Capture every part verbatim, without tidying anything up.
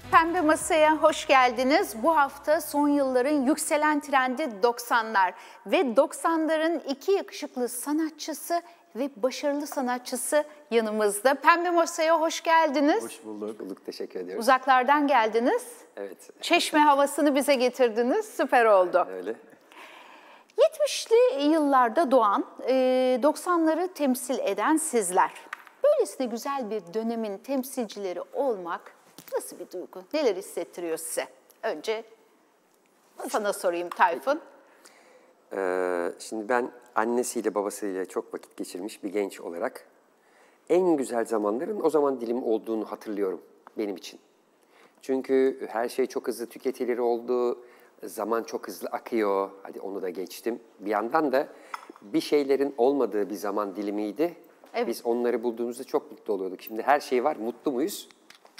Pembe Masa'ya hoş geldiniz. Bu hafta son yılların yükselen trendi doksanlar ve doksanların iki yakışıklı sanatçısı ve başarılı sanatçısı yanımızda. Pembe Masa'ya hoş geldiniz. Hoş bulduk. bulduk. Teşekkür ediyoruz. Uzaklardan geldiniz. Evet. Çeşme havasını bize getirdiniz. Süper oldu. Öyle. yetmişli yıllarda doğan, doksanları temsil eden sizler. Böylesine güzel bir dönemin temsilcileri olmak nasıl bir duygu? Neler hissettiriyor size? Önce sana sorayım Tayfun. Ee, şimdi ben annesiyle babasıyla çok vakit geçirmiş bir genç olarak en güzel zamanların o zaman dilim olduğunu hatırlıyorum benim için. Çünkü her şey çok hızlı tüketilir oldu, zaman çok hızlı akıyor, hadi onu da geçtim. Bir yandan da bir şeylerin olmadığı bir zaman dilimiydi. Evet. Biz onları bulduğumuzda çok mutlu oluyorduk. Şimdi her şey var, mutlu muyuz?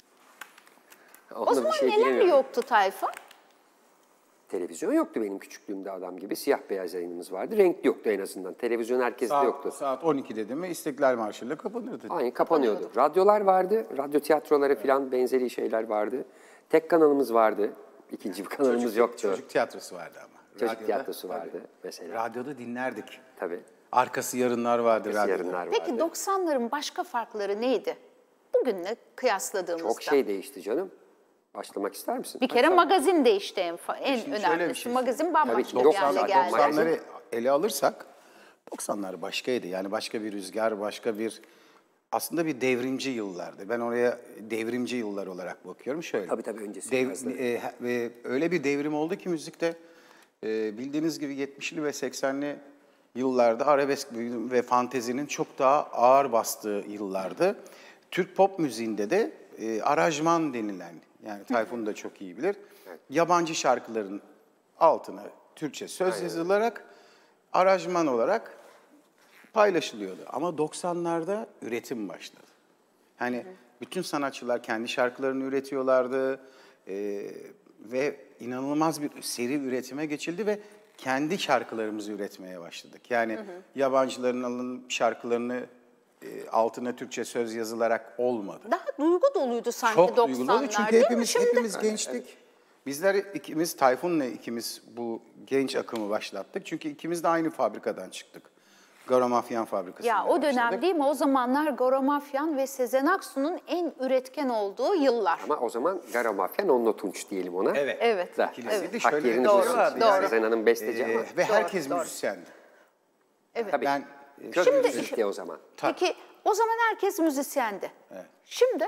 Onunla o zaman şey neler yoktu Tayfun? Televizyon yoktu benim küçüklüğümde adam gibi. Siyah beyaz yayınımız vardı. Renkli yoktu en azından. Televizyon herkeste saat, yoktu. Saat on ikide değil mi? İstiklal Marşı'yla kapanırdı. Aynen kapanıyordu. Radyolar vardı. Radyo tiyatroları evet. falan benzeri şeyler vardı. Tek kanalımız vardı. İkinci bir kanalımız çocuk, yoktu. Çocuk tiyatrosu vardı ama. Çocuk radyoda, tiyatrosu vardı tabii. mesela. Radyoda dinlerdik. Tabii. Arkası yarınlar vardı Arkası radyoda. yarınlar vardı. Peki doksanların başka farkları neydi? Bugünle kıyasladığımızda. Çok şey değişti canım. Başlamak ister misin? Bir kere Tabii. magazin değişti en, en Şimdi önemlisi. şey magazin bambaşka bir hale geldi. doksanları ele alırsak doksanlar başkaydı. Yani başka bir rüzgar, başka bir aslında bir devrimci yıllardı. Ben oraya devrimci yıllar olarak bakıyorum. Şöyle. Tabii tabii öncesi. Dev, e, e, öyle bir devrim oldu ki müzikte e, bildiğiniz gibi yetmişli ve seksenli yıllarda arabesk ve fantezinin çok daha ağır bastığı yıllardı. Türk pop müziğinde de e, aranjman denilen, yani Tayfun da çok iyi bilir, evet. yabancı şarkıların altına Türkçe söz Aynen. yazılarak aranjman olarak paylaşılıyordu. Ama doksanlarda üretim başladı. Yani hı hı. bütün sanatçılar kendi şarkılarını üretiyorlardı e, ve inanılmaz bir seri üretime geçildi ve kendi şarkılarımızı üretmeye başladık. Yani hı hı. yabancıların alın şarkılarını e, altına Türkçe söz yazılarak olmadı. Daha duygu doluydu sanki çok doksanlar. Çok duyguluydu çünkü hepimiz, hepimiz gençtik. Bizler ikimiz, Tayfun'la ikimiz bu genç akımı başlattık. Çünkü ikimiz de aynı fabrikadan çıktık. Garomafyan fabrikasından Ya o dönem başladık. değil mi? O zamanlar Garomafyan ve Sezen Aksu'nun en üretken olduğu yıllar. Ama o zaman Garomafyan Onno Tunç diyelim ona. Evet. Evet. Da. İkilisi de Hak şöyle yerini doğru, bulsun. doğru. Sezen Hanım besteci Ee, ama. ve Doğru, herkes doğru. müzisyendi. Evet. Tabii. Ben Kör Şimdi- müzikti o zaman. Peki o zaman herkes müzisyendi. Evet. Şimdi?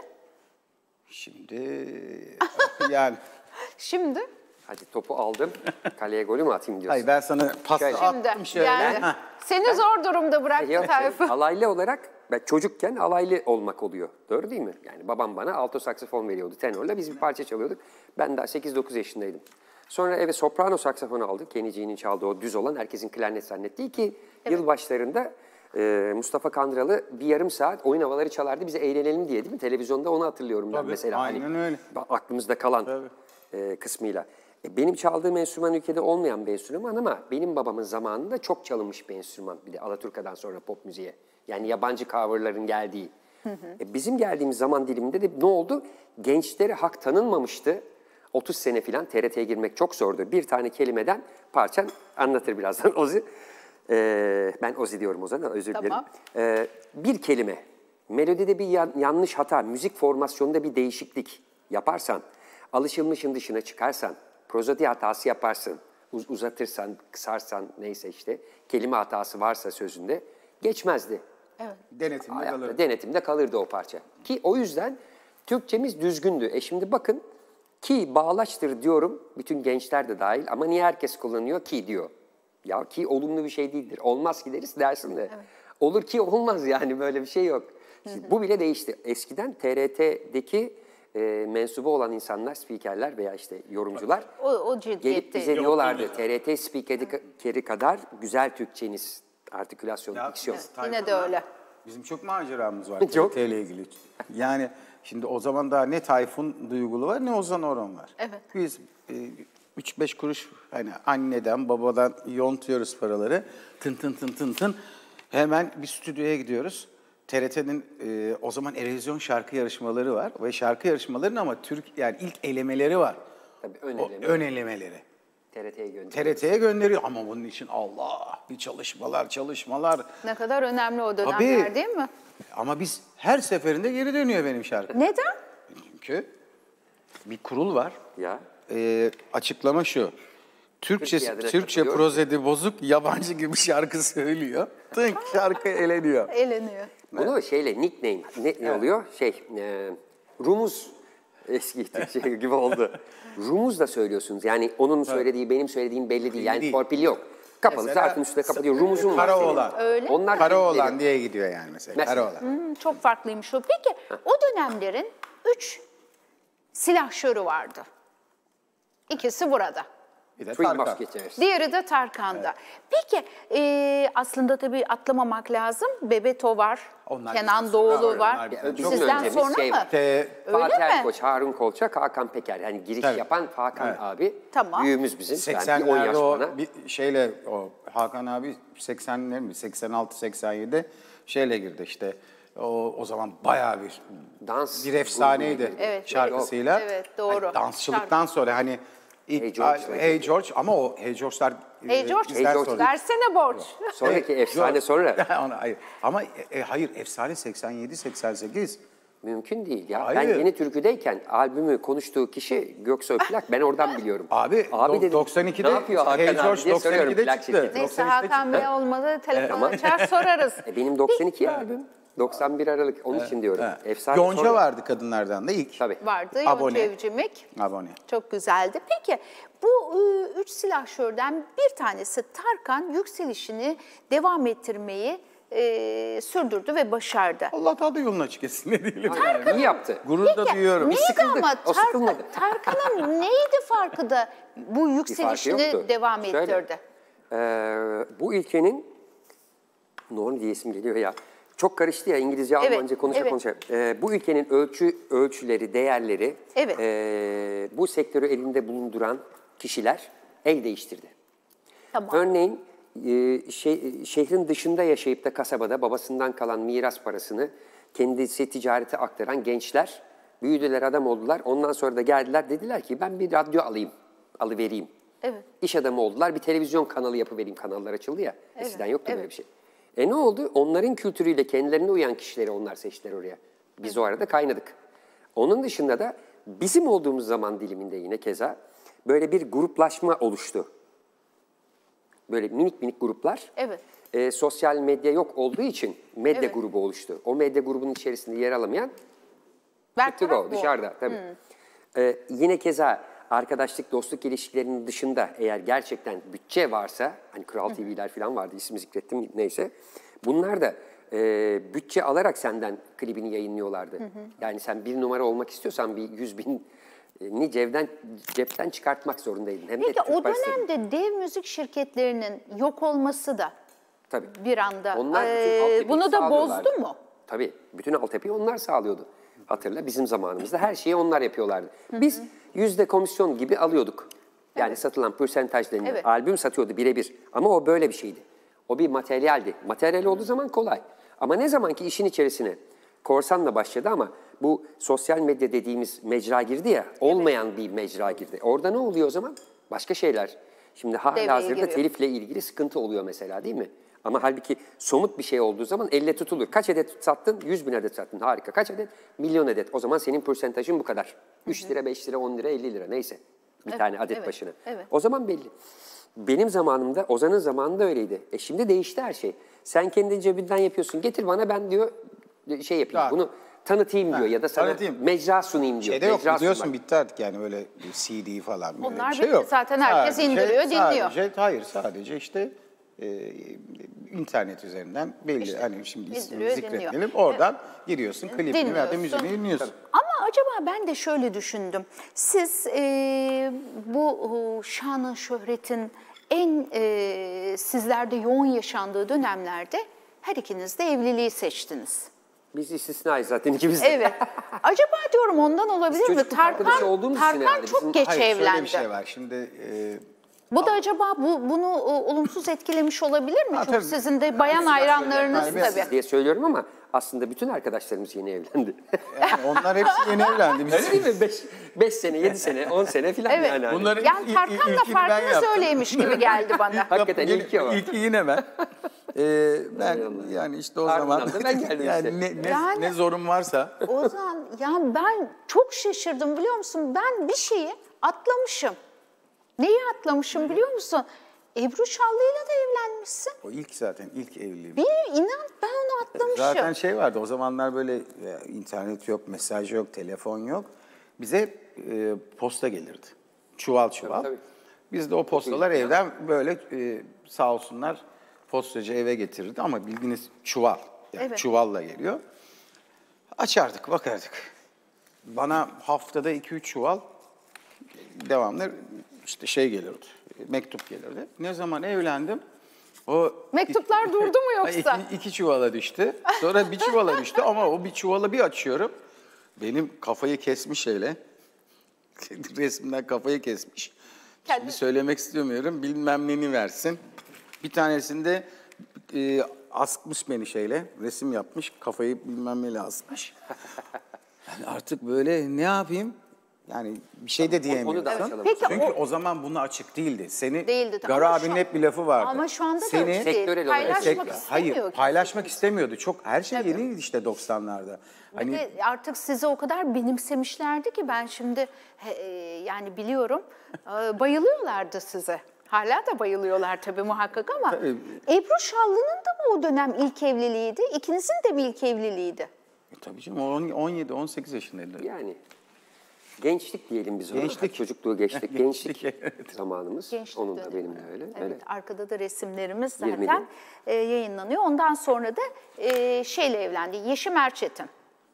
Şimdi yani Şimdi? Hadi topu aldım. Kaleye golü mü atayım diyorsun? hayır ben sana pası Şöyle. attım şöyle. Yani Heh. seni zor durumda bıraktı Yok, Tayfun. alaylı olarak ben çocukken alaylı olmak oluyor. Doğru değil mi? Yani babam bana alto saksafon veriyordu tenorla. Biz bir parça çalıyorduk. Ben daha sekiz dokuz yaşındaydım. Sonra eve soprano saksafonu aldık. Kenny G'nin çaldığı o düz olan herkesin klarnet zannettiği ki evet. yıl başlarında e, Mustafa Kandıralı bir yarım saat oyun havaları çalardı bize eğlenelim diye değil mi? Televizyonda onu hatırlıyorum ben Tabii, mesela. aynen hani, öyle. Aklımızda kalan e, kısmıyla. E, benim çaldığım enstrüman ülkede olmayan bir enstrüman ama benim babamın zamanında çok çalınmış bir enstrüman. Bir de Alaturka'dan sonra pop müziğe. Yani yabancı coverların geldiği. Hı hı. E, bizim geldiğimiz zaman diliminde de ne oldu? Gençlere hak tanınmamıştı. otuz sene falan T R T'ye girmek çok zordu. Bir tane kelimeden parçan anlatır birazdan Ozi. Ee, ben Ozi diyorum o zaman, özür dilerim. Tamam. Ee, bir kelime, melodide bir yan, yanlış hata, müzik formasyonunda bir değişiklik yaparsan, alışılmışın dışına çıkarsan, prozodi hatası yaparsın, uz uzatırsan, kısarsan neyse işte, kelime hatası varsa sözünde geçmezdi. Evet. Denetimde Hayatta, kalırdı. denetimde kalırdı o parça. Ki o yüzden Türkçemiz düzgündü. E şimdi bakın, ki bağlaçtır diyorum, bütün gençler de dahil ama niye herkes kullanıyor ki diyor. Ya ki olumlu bir şey değildir. Olmaz ki deriz dersin de. Evet. Olur ki olmaz yani böyle bir şey yok. Şimdi bu bile değişti. Eskiden T R T'deki e, mensubu olan insanlar, spikerler veya işte yorumcular O, o gelip bize diyorlardı. T R T spikeri kadar güzel Türkçeniz, artikülasyon, Ya, diksiyon. Evet, yine de öyle. Bizim çok maceramız var Çok. T R T ile ilgili. Yani şimdi o zaman daha ne Tayfun Duygulu var ne Ozan Orhan var. Evet. Biz e, üç beş kuruş hani anneden babadan yontuyoruz paraları. Tın tın tın tın tın. Hemen bir stüdyoya gidiyoruz. T R T'nin e, o zaman Erozyon şarkı yarışmaları var ve şarkı yarışmalarının ama Türk yani ilk elemeleri var. Tabii ön O eleme. ön elemeleri. T R T'ye gönderiyor. T R T'ye gönderiyor ama bunun için Allah bir çalışmalar çalışmalar. Ne kadar önemli o dönemler Tabii. değil mi? Ama biz her seferinde geri dönüyor benim şarkım. Neden? Çünkü bir kurul var. Ya. Ee, açıklama şu. Türkçe, Türkiye adına Türkçe katılıyor. prozedi bozuk, yabancı gibi şarkı söylüyor. Tınk şarkı eleniyor. Eğleniyor. Bunu şeyle nickname ne, ne oluyor? Şey e, Rumuz eski Türkçe gibi oldu. Rumuz da söylüyorsunuz. Yani onun söylediği benim söylediğim belli değil. Yani değil. torpil yok. Kapalı Mesela zarfın üstüne kapatıyor. Rumuzum var Kara senin. oğlan. Öyle Onlar Kara kendileri- oğlan diye gidiyor yani mesela. Mesela. Kara oğlan. Hmm, çok farklıymış o. Peki o dönemlerin üç silahşörü vardı. İkisi burada. Bir de Three Tarkan. Musketeers. Diğeri de Tarkan'da. Peki e, aslında tabii atlamamak lazım. Bebeto var, Onlar Kenan bizden sonra Doğulu var, var. onlar bizden Bizim Sizden öncemiz sonra şey mı? var. Te- Öyle Fatih mi? Erkoç, Harun Kolçak, Hakan Peker. Yani giriş Tabii. yapan Hakan Evet. abi. Tamam. Büyüğümüz bizim. Yani bir on seksenlerde yaş o bana. bir şeyle o Hakan abi seksenler mi seksen altı seksen yedi şeyle girdi işte. O o zaman bayağı bir Dans bir efsaneydi grubuna girdi. Evet, şarkısıyla. evet, doğru. Hani dansçılıktan sonra hani ilk, Hey George'la Hey George ama o Hey George'lar Hey e, George, bizden Hey George sonra. versene borç. Sonraki Evet, efsane George. sonra. Ona, hayır. Ama e, e, hayır efsane seksen yedi seksen sekiz. Mümkün değil ya. Hayır. Ben Yeni Türkü'deyken albümü konuştuğu kişi Göksoy Plak. Ben oradan biliyorum. Abi, abi do- dedim, doksan ikide ne yapıyor Hakan Hey abi George diye soruyorum doksan ikide plak çıktı. şirketine. Neyse doksan ikide Hakan Bey olmadı telefon açar sorarız. E, benim doksan iki albüm. doksan bir Aralık. Onun için diyorum. Evet. Efsane Yonca sonra- vardı kadınlardan da ilk. Tabii. Vardı Abone. Yonca Evcimik. Abone. Çok güzeldi. Peki bu ıı, üç silahşörden bir tanesi Tarkan yükselişini devam ettirmeyi e, sürdürdü ve başardı. Allah daha da yolunu açık etsin ne diyelim. Aynen, iyi yaptı. Gurur da Peki duyuyorum. neydi sıkıldık, ama o Tarkan, sıkılmadı. Tarkan'ın neydi farkı da bu Bir farkı yükselişini yoktu. devam Şöyle, ettirdi? e, bu ülkenin, Norm diye isim geliyor ya, çok karıştı ya İngilizce, Evet, Almanca konuşa evet. konuşa. E, bu ülkenin ölçü ölçüleri, değerleri, Evet. e, bu sektörü elinde bulunduran kişiler el değiştirdi. Tamam. Örneğin e, şey, şehrin dışında yaşayıp da kasabada babasından kalan miras parasını kendisi ticarete aktaran gençler büyüdüler, adam oldular. Ondan sonra da geldiler, dediler ki ben bir radyo alayım, alıvereyim. Evet. İş adamı oldular, bir televizyon kanalı yapıvereyim. Kanallar açıldı ya, Evet, eskiden yoktu böyle evet. bir şey. E ne oldu? Onların kültürüyle kendilerine uyan kişileri onlar seçtiler oraya. Biz o arada kaynadık. Onun dışında da bizim olduğumuz zaman diliminde yine keza böyle bir gruplaşma oluştu. Böyle minik minik gruplar. Evet. E, sosyal medya yok olduğu için medya Evet. grubu oluştu. O medya grubunun içerisinde yer alamayan Bertaraf to go, bu. dışarıda tabii. Ee, yine keza arkadaşlık, dostluk ilişkilerinin dışında eğer gerçekten bütçe varsa, hani Kral T V'ler falan vardı, ismi zikrettim neyse. Bunlar da e, bütçe alarak senden klibini yayınlıyorlardı. Yani sen bir numara olmak istiyorsan bir yüz bin ni cebden, cepten çıkartmak zorundaydın. Hem de Peki Türk o parası tabii. dönemde dev müzik şirketlerinin yok olması da Tabii. bir anda Onlar bütün eee, altyapıyı bunu da sağlıyorlardı. bozdu mu? Tabii. Bütün altyapıyı onlar sağlıyordu. Hatırla bizim zamanımızda her şeyi onlar yapıyorlardı. Biz yüzde komisyon gibi alıyorduk. Yani satılan percentage denilen Evet. albüm satıyordu birebir. Ama o böyle bir şeydi. O bir materyaldi. Materyal olduğu zaman kolay. Ama ne zaman ki işin içerisine korsanla başladı ama bu sosyal medya dediğimiz mecra girdi ya, olmayan bir mecra girdi. Orada ne oluyor o zaman? Başka şeyler. Şimdi Devreye halihazırda giriyor. telifle ilgili sıkıntı oluyor mesela, değil mi? Ama halbuki somut bir şey olduğu zaman elle tutulur. Kaç adet sattın? yüz bin adet sattın. Harika. Kaç adet? Milyon adet. O zaman senin persentajın bu kadar. üç lira, beş lira, on lira, elli lira neyse. Bir Evet, tane adet evet, başına. evet. O zaman belli. Benim zamanımda, Ozan'ın zamanında öyleydi. E şimdi değişti her şey. Sen kendi cebinden yapıyorsun. Getir bana, ben diyor şey yapayım. Ya. Bunu tanıtayım diyor ya da sana tanıtayım. mecra sunayım diyor. Şeyde yok Mecra biliyorsun sunmak. bitti artık yani böyle bir C D falan. böyle Onlar bir şey bitti. yok. Zaten herkes indiriyor, dinliyor. Sadece, hayır sadece işte e, internet üzerinden belli. İşte, hani şimdi ismini indiriyor, zikretmeyelim. dinliyor. Oradan giriyorsun klibini veya da Dinliyorsun. müziğini dinliyorsun. Ama acaba ben de şöyle düşündüm. Siz eee, bu e, şanın, şöhretin en eee, sizlerde yoğun yaşandığı dönemlerde her ikiniz de evliliği seçtiniz. Biz istisnayız zaten ikimiz de. Evet. Acaba diyorum ondan olabilir mi? çocukluk arkadaşı Tarkan, olduğumuz için Tarkan herhalde çok bizim- geç Hayır evlendi. şöyle bir şey var. Şimdi e, Bu da acaba bu bunu e, olumsuz etkilemiş olabilir mi? Ha, Çünkü tabii. sizin de bayan hayranlarınız Yani biz- tabii. diye söylüyorum ama aslında bütün arkadaşlarımız yeni evlendi. Yani onlar hepsi yeni evlendi. Biz- Öyle değil mi? Beş, beş sene, yedi sene, on sene falan Evet. yani. Hani. Bunların Yani ilk- Tarkan da ilkini ben farkınız yaptım. öyleymiş gibi geldi bana. Hakikaten Yine- ilki o. İlki yine ben. Ee, ben yani işte o Ardından zaman da ben geldim yani işte. ne, ne, Yani- ne zorum varsa Ozan, ya ben çok şaşırdım biliyor musun? Ben bir şeyi atlamışım. Neyi atlamışım biliyor musun? Ebru Şallı'yla da evlenmişsin. o ilk zaten ilk evliliğim. Bir inan ben onu atlamışım. Zaten şey vardı o zamanlar böyle e, internet yok, mesaj yok, telefon yok. Bize e, posta gelirdi. Çuval çuval. Tabii, tabii. Biz de o postalar evden böyle e, sağ olsunlar postacı eve getirirdi ama bildiğiniz çuval. Yani Evet. çuvalla geliyor. Açardık, bakardık. Bana haftada iki üç çuval devamlı işte şey gelirdi, mektup gelirdi. Ne zaman evlendim, o Mektuplar durdu mu yoksa? iki, iki çuvala düştü. Sonra bir çuvala düştü ama o bir çuvala bir açıyorum. Benim kafayı kesmiş şeyle. Resimden kafayı kesmiş. Kendi- Şimdi söylemek istemiyorum. Bilmem neni versin. Bir tanesinde e, asmış beni şeyle. Resim yapmış. Kafayı bilmem neyle asmış. Yani artık böyle ne yapayım? Yani bir şey de diyemiyorsun. Onu da açalım. Peki Çünkü o o, zaman bunu açık değildi. Seni Değildi. Gara Ama abinin şu- hep bir lafı vardı. ama şu anda da Seni, öyle değil. Sektörel olarak- Paylaşmak Sek- istemiyor. Hayır, ki. paylaşmak istemiyordu. Çok her şey Tabii. yeniydi işte doksanlarda. Bir Hani de artık sizi o kadar benimsemişlerdi ki ben şimdi he, e, yani biliyorum e, bayılıyorlardı size. Hala da bayılıyorlar tabii muhakkak ama Tabii. Ebru Şallı'nın da mı o dönem ilk evliliğiydi? İkinizin de bir ilk evliliğiydi. E, tabii canım o on- on yedi on sekiz yaşındaydı. Yani gençlik diyelim biz ona. Gençlik. Çocukluğu geçtik. Gençlik, Gençlik, evet. zamanımız. Gençlik Onun da dönemi. benim de öyle. Evet, öyle. arkada da resimlerimiz Yirmili. zaten e, yayınlanıyor. Ondan sonra da e, şeyle evlendi, Yeşim Erçetin.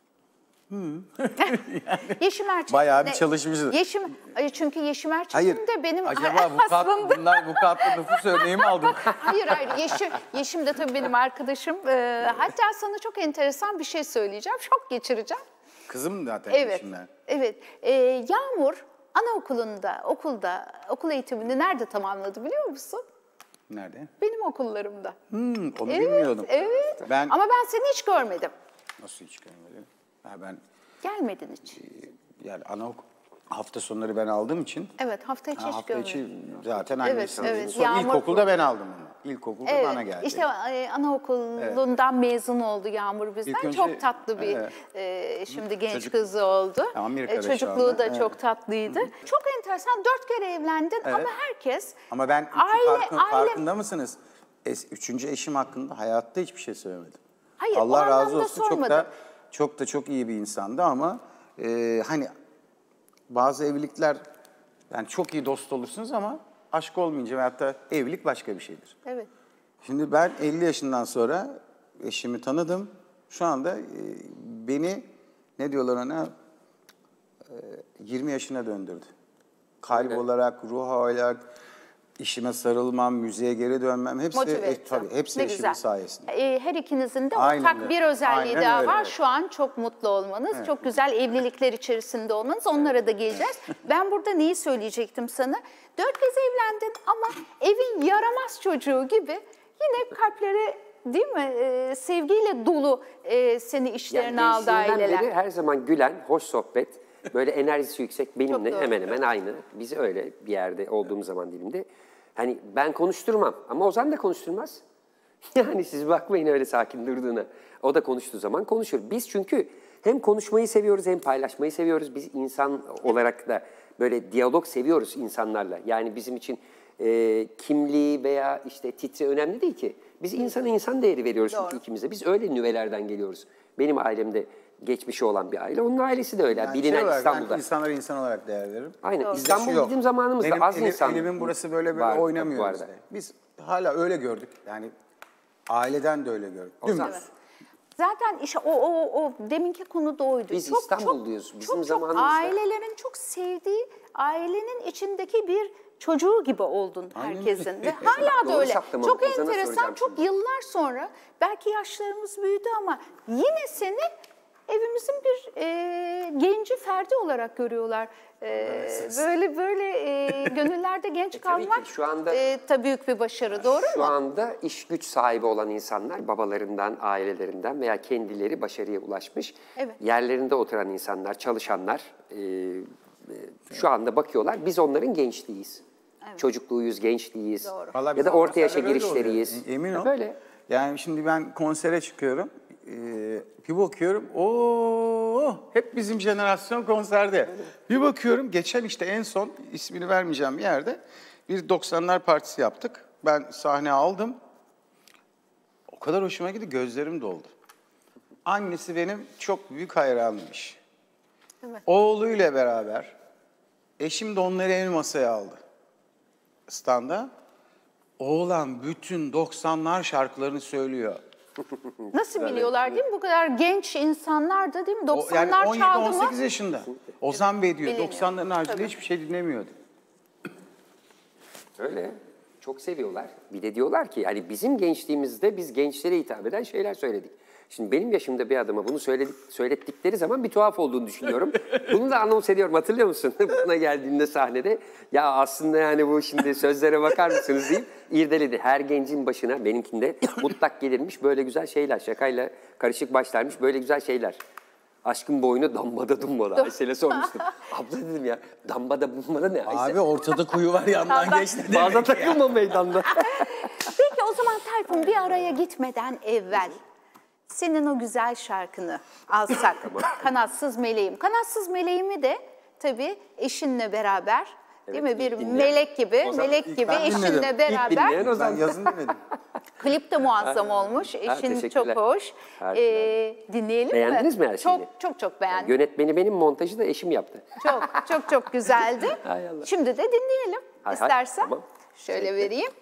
Yeşim Erçetin. Bayağı bir de- çalışmışız. Yeşim, ay, çünkü Yeşim Erçetin Hayır. de benim Acaba bu kat, aslında... bunlar bu katta nüfus örneği mi aldım? Hayır hayır Yeşim, Yeşim de tabii benim arkadaşım. Ee, hatta sana çok enteresan bir şey söyleyeceğim. Şok geçireceğim. Kızım zaten Evet. şimdi. Evet. Ee, Yağmur anaokulunda, okulda, okul eğitimini nerede tamamladı biliyor musun? Nerede? Benim okullarımda. Hmm, onu Evet, bilmiyordum. evet. Ben Ama ben seni hiç görmedim. nasıl hiç görmedim? Ha, ben Gelmedin hiç. yani anaokul hafta sonları ben aldığım için Evet, hafta içi ha, hiç hafta görmedim. içi zaten Evet, annesi. evet. Sonra Yağmur- ilkokulda ben aldım onu. İlkokulda Evet, bana geldi. işte e, anaokulundan mezun oldu Yağmur bizden. İlk önce- çok tatlı bir evet. e, şimdi genç Çocuk- kızı oldu. Amerika'da E, şu çocukluğu anda, da evet. çok tatlıydı. Çok enteresan, dört kere evlendin ama herkes... Ama ben iki aile, farkı- aile, farkında mısınız? Es, üçüncü eşim hakkında hayatta hiçbir şey söylemedim. Hayır, o Allah razı anlamda olsun. Çok sormadım. da çok da çok iyi bir insandı ama e, hani bazı evlilikler yani çok iyi dost olursunuz ama aşk olmayınca veyahut da evlilik başka bir şeydir. Evet. Şimdi ben elli yaşından sonra eşimi tanıdım. Şu anda e, beni ne diyorlar ona e, yirmi yaşına döndürdü. Kalp Öyle. olarak, ruh olarak, işime sarılmam, müziğe geri dönmem hepsi Motive e, etti. tabii hepsi Ne eşimin güzel. sayesinde. E, her ikinizin de Aynen ortak öyle. bir özelliği Aynen daha öyle, var. evet. Şu an çok mutlu olmanız, çok güzel evlilikler içerisinde olmanız. Onlara da geleceğiz. Ben burada neyi söyleyecektim sana? Dört kez evlendin ama evin yaramaz çocuğu gibi yine kalpleri değil mi e, sevgiyle dolu e, seni işlerine aldı gençliğinden aileler. beri her zaman gülen, hoş sohbet, böyle enerjisi yüksek benimle doğru. hemen hemen aynı. Biz öyle bir yerde olduğumuz zaman dilimde. Hani ben konuşturmam ama Ozan da konuşturmaz. Yani siz bakmayın öyle sakin durduğuna. O da konuştuğu zaman konuşur. Biz çünkü hem konuşmayı seviyoruz hem paylaşmayı seviyoruz. Biz insan olarak da böyle diyalog seviyoruz insanlarla. Yani bizim için e, kimliği veya işte titri önemli değil ki. Biz insana insan değeri veriyoruz Doğru. ikimize. Biz öyle nüvelerden geliyoruz. Benim ailemde geçmişi olan bir aile. Onun ailesi de öyle. Yani bilinen şey olarak, İstanbul'da. Ben insanları insan olarak değer veririm. Aynen. Doğru. İstanbul Yok. gittiğim zamanımızda Benim az elim- insan Elimin burası böyle böyle vardı bu oynamıyor arada. bizde. Biz hala öyle gördük. Yani aileden de öyle gördük. Ozan. Dümdüz. Evet. Zaten işte o, o, o deminki konu da oydu. Biz İstanbulluyuz. Bizim çok, çok zamanımızda- ailelerin çok sevdiği, ailenin içindeki bir çocuğu gibi oldun Aynen herkesin. öyle. Ve hala da Doğru öyle. saptama, Çok Ozan'a enteresan, soracağım çok şimdi. yıllar sonra belki yaşlarımız büyüdü ama yine seni evimizin bir e, birinci ferdi olarak görüyorlar. Ee, böyle böyle e, gönüllerde genç E, tabii ki kalmak şu anda- e, tabii büyük bir başarı, doğru Şu mu? anda iş güç sahibi olan insanlar babalarından, ailelerinden veya kendileri başarıya ulaşmış, Evet. yerlerinde oturan insanlar, çalışanlar e, e, şu anda bakıyorlar. Biz onların gençliğiyiz. Çocukluğuyuz, gençliğiyiz. Doğru. Vallahi Ya biz da orta yaşa konserde böyle oluyor. girişleriyiz. E- Emin ol. Böyle. Yani şimdi ben konsere çıkıyorum. e, bir bakıyorum. Oo, hep bizim jenerasyon konserde. Bir bakıyorum geçen işte en son ismini vermeyeceğim bir yerde bir doksanlar partisi yaptık. Ben sahne aldım. O kadar hoşuma gitti gözlerim doldu. Annesi benim çok büyük hayranıymış. Evet. Oğluyla beraber eşim de onları en masaya aldı. Standa. Oğlan bütün doksanlar şarkılarını söylüyor. Nasıl biliyorlar değil mi? Bu kadar genç insanlar da değil mi? O, doksanlar yani çaldı on yedi on sekiz mı? yaşında. Ozan Bey diyor Biliniyor. doksanların haricinde Tabii. hiçbir şey dinlemiyordu. Öyle. Çok seviyorlar. Bir de diyorlar ki hani bizim gençliğimizde biz gençlere hitap eden şeyler söyledik. Şimdi benim yaşımda bir adama bunu söyledik, söylettikleri zaman bir tuhaf olduğunu düşünüyorum. Bunu da anons ediyorum, hatırlıyor musun? Buna geldiğinde sahnede ya aslında yani bu şimdi sözlere bakar mısınız deyip irdeledi. Her gencin başına benimkinde mutlak gelirmiş böyle güzel şeyler. Şakayla karışık başlarmış böyle güzel şeyler. Aşkın boynu dambada dumbada. Aysel'e sormuştum. Abla dedim ya dambada dumbada ne Aysel? Abi ortada kuyu var yandan geçti. Bazen takılma meydanda. Peki o zaman Tayfun bir araya gitmeden evvel senin o güzel şarkını alsak. Kanatsız Meleğim. Kanatsız Meleğim'i de tabii eşinle beraber değil mi? Bir ilk dinleyen. melek gibi, O zaman melek ilk gibi ben dinledim. eşinle İlk beraber. dinleyen o Ben zaman. yazın demedim. Klip de muazzam olmuş. Eşin çok teşekkürler. hoş. Harikalar. Ee, dinleyelim Beğendiniz mi? mi her şeyini? Çok çok çok beğendim. Yönetmeni benim, montajı da eşim yaptı. Çok çok çok güzeldi. Hay Allah. Şimdi de dinleyelim Hay hay, istersen. tamam. Şöyle Zevkle. vereyim.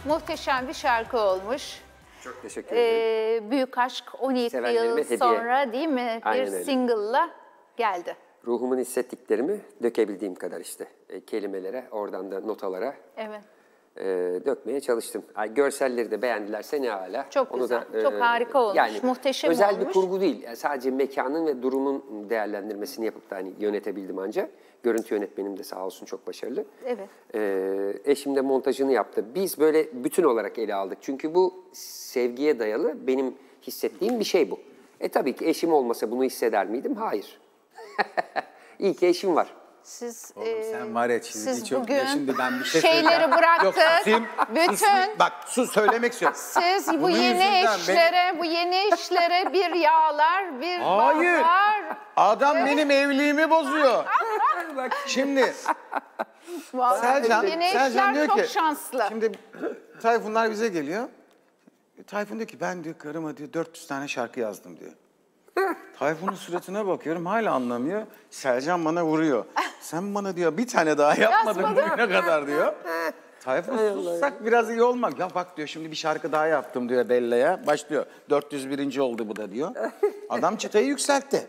muhteşem bir şarkı olmuş. Çok teşekkür ederim. Ee, Büyük Aşk on yedi Sevenlerime yıl hediye. sonra değil mi? Aynen bir öyle. single'la geldi. Ruhumun hissettiklerimi dökebildiğim kadar işte e, kelimelere, oradan da notalara Evet. e, dökmeye çalıştım. Ay, görselleri de beğendilerse ne hala. Çok güzel, çok harika olmuş, muhteşem özel olmuş. bir kurgu değil. Yani sadece mekanın ve durumun değerlendirmesini yapıp da hani yönetebildim ancak. Görüntü yönetmenim de sağ olsun çok başarılı. Evet. E, eşim de montajını yaptı. Biz böyle bütün olarak ele aldık. Çünkü bu sevgiye dayalı benim hissettiğim bir şey bu. E tabii ki eşim olmasa bunu hisseder miydim? Hayır. İyi ki eşim var. Siz Oğlum e, sen var ya şimdi siz çok bugün ya şimdi ben bir şey şeyleri söyleyeceğim. bıraktık. Yok susayım. Bütün Susayım. Bak sus söylemek istiyorum. siz bu Bunun yeni yüzünden eşlere, bu yeni eşlere bir yağlar, bir Hayır. ballar. Adam benim evliliğimi bozuyor. Şimdi Vallahi Selcan, yeni Selcan eşler diyor çok ki, şanslı. şimdi Tayfunlar bize geliyor. Tayfun diyor ki ben diyor karıma diyor dört yüz tane şarkı yazdım diyor. Tayfun'un suratına bakıyorum hala anlamıyor. Selcan bana vuruyor. Sen bana diyor bir tane daha yapmadın Yazmadım. bugüne kadar diyor. Tayfun sussak biraz iyi olmak. Ya bak diyor şimdi bir şarkı daha yaptım diyor Bella'ya. Başlıyor. dört yüz birinci oldu bu da diyor. Adam çıtayı yükseltti.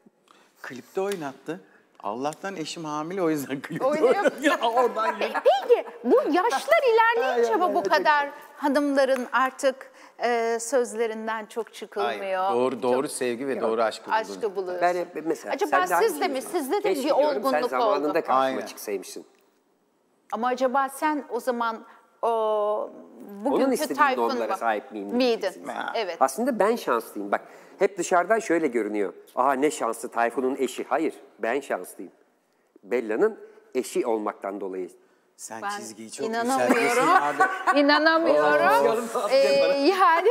Klipte oynattı. Allah'tan eşim hamile o yüzden klipte Oynuyor. oynattı. Ya oradan ya. Peki bu yaşlar ilerleyince mi bu kadar hanımların artık e, sözlerinden çok çıkılmıyor? Hayır, doğru doğru Çok sevgi ve doğru aşkı buldun. aşkı buluyorsun. Ben hep mesela Acaba sen de sizde aynı mi? şey Sizde de Keşke bir diyorum, olgunluk sen zamanında oldu. karşıma Aynen. çıksaymışsın. Ama acaba sen o zaman o Onun bugünkü istediği Tayfun normlara mu? sahip miyim? Miydin? Ha. Evet. Aslında ben şanslıyım. Bak hep dışarıdan şöyle görünüyor. Aa ne şanslı Tayfun'un eşi. Hayır ben şanslıyım. Bella'nın eşi olmaktan dolayı. Sen Ben çizgiyi çok inanamıyorum. yükseltiyorsun abi. İnanamıyorum. Ee, yani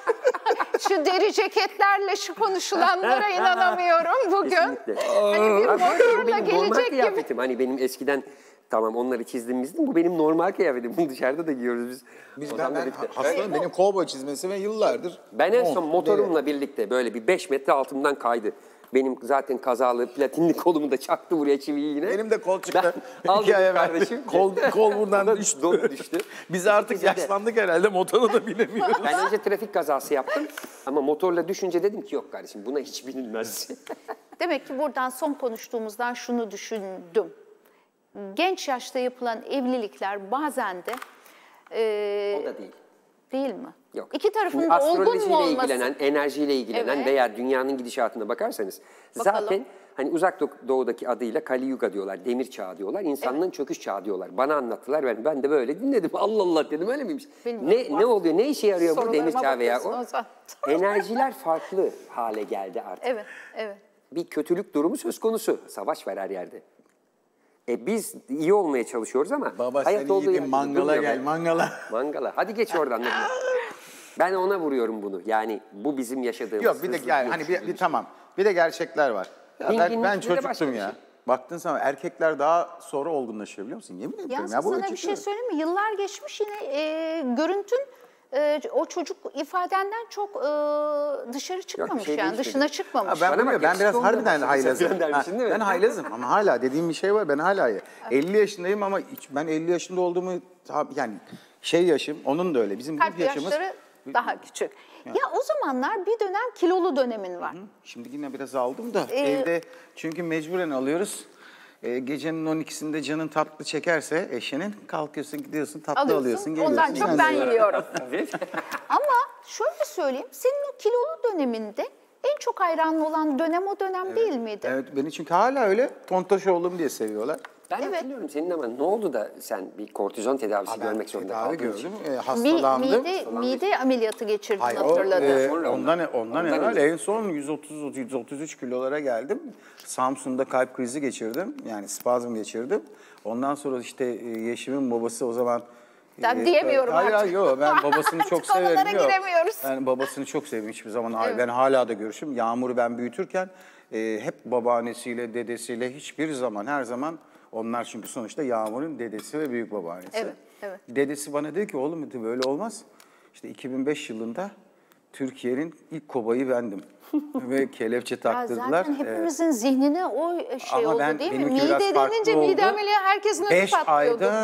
şu deri ceketlerle şu konuşulanlara inanamıyorum bugün. Kesinlikle. Hani bir Abi, bu motorla benim normal gelecek gibi. kıyafetim. Hani benim eskiden tamam onları çizdim bizdim. Bu benim normal kıyafetim. Bunu dışarıda da giyiyoruz biz. Biz ben, Ozan'la ben birlikte. hastalığım benim kovboy çizmesi ve yıllardır. Ben en son mont, motorumla birlikte böyle bir beş metre altımdan kaydı. Benim zaten kazalı platinli kolumu da çaktı buraya çiviyi yine. Benim de kol çıktı. Ben aldım İki ay evvel. kardeşim. Kol, kol buradan düştü. Don düştü. Biz artık İkisi de. yaşlandık herhalde motora da binemiyoruz. Ben önce trafik kazası yaptım ama motorla düşünce dedim ki yok kardeşim buna hiç binilmez. Demek ki buradan son konuştuğumuzdan şunu düşündüm. Genç yaşta yapılan evlilikler bazen de e, O da değil. değil mi? Yok. İki tarafın Şimdi da olgun mu astrolojiyle olması? ilgilenen, enerjiyle ilgilenen Evet. veya dünyanın gidişatına bakarsanız Bakalım. zaten hani uzak Do- doğudaki adıyla Kali Yuga diyorlar, demir çağı diyorlar, insanlığın çöküş çağı diyorlar. Bana anlattılar ben ben de böyle dinledim. Allah Allah dedim öyle miymiş? Bilmiyorum. Ne ne oluyor? Ne işe yarıyor bu Sorularıma demir çağı veya o? bakıyorsun Ozan. Enerjiler farklı hale geldi artık. Evet, evet. Bir kötülük durumu söz konusu. Savaş var her yerde. E biz iyi olmaya çalışıyoruz ama Baba hayat sen olduğu iyi bir yerde mangala durmuyor gel be. mangala. Mangala. Hadi geç oradan. ne bileyim. Ben ona vuruyorum bunu. Yani bu bizim yaşadığımız. Yok bir de hızlı gel hani bir, yetiştirilmiş bir tamam. Bir de gerçekler var. Ya ben, Dinginlik ben bir de başka çocuktum bir ya. şey. Baktığın zaman erkekler daha sonra olgunlaşıyor biliyor musun? Yemin ediyorum Yansın ya. bu sana bir açık şey söylüyorum. söyleyeyim mi? Yıllar geçmiş yine e, görüntün e, o çocuk ifadenden çok e, dışarı çıkmamış şey yani değişmedi. dışına çıkmamış. Ha, ben, Bana biliyorum, bak, ben biraz yakışıklı harbiden oldu. haylazım. Sen dermişsin Ha, değil mi? Ben haylazım ama hala dediğim bir şey var ben hala iyi. elli yaşındayım ama hiç, ben elli yaşında olduğumu ta- yani şey yaşım onun da öyle. Bizim Kalp bu yaşımız. yaşları daha küçük. Ya o zamanlar bir dönem kilolu dönemin var. Şimdi yine biraz aldım da Ee, evde çünkü mecburen alıyoruz. Ee, gecenin on ikisinde canın tatlı çekerse eşinin kalkıyorsun gidiyorsun tatlı alıyorsun, Alıyorsun. geliyorsun. Ondan çok Sen ben de- yiyorum. Ama şöyle söyleyeyim, senin o kilolu döneminde en çok hayranlı olan dönem o dönem değil miydi? Evet beni çünkü hala öyle tontoş oğlum diye seviyorlar. Ben Evet. hatırlıyorum senin ama ne oldu da sen bir kortizon tedavisi Ha, ben görmek zorunda tedavi kaldın. gördüm. E, Mi- hastalandım. mide, mide ameliyatı geçirdin Hayır, o, hatırladım. e, Sonra ondan, ondan. ondan, Ondan evvel önce. en son yüz otuz yüz otuz üç kilolara geldim. Samsun'da kalp krizi geçirdim. Yani spazm geçirdim. Ondan sonra işte e, Yeşim'in babası o zaman... Ben diyemiyorum hayır, artık. Hayır yok ben babasını çok Artık konulara severim. Yok. giremiyoruz. Ben babasını çok severim hiçbir zaman. Evet. Ben hala da görüşüm. Yağmur'u ben büyütürken e, hep babaannesiyle, dedesiyle hiçbir zaman her zaman... Onlar çünkü sonuçta Yağmur'un dedesi ve büyük babaannesi. Evet, evet. Dedesi bana dedi ki oğlum dedi böyle olmaz. İşte iki bin beş yılında Türkiye'nin ilk kobayı bendim. Ve kelepçe Ya taktırdılar. zaten hepimizin zihnine o şey Ama oldu ben değil mi? benimki Mide biraz farklı denince oldu. mide ameliyatı herkesin ödü Beş patlıyordu. ayda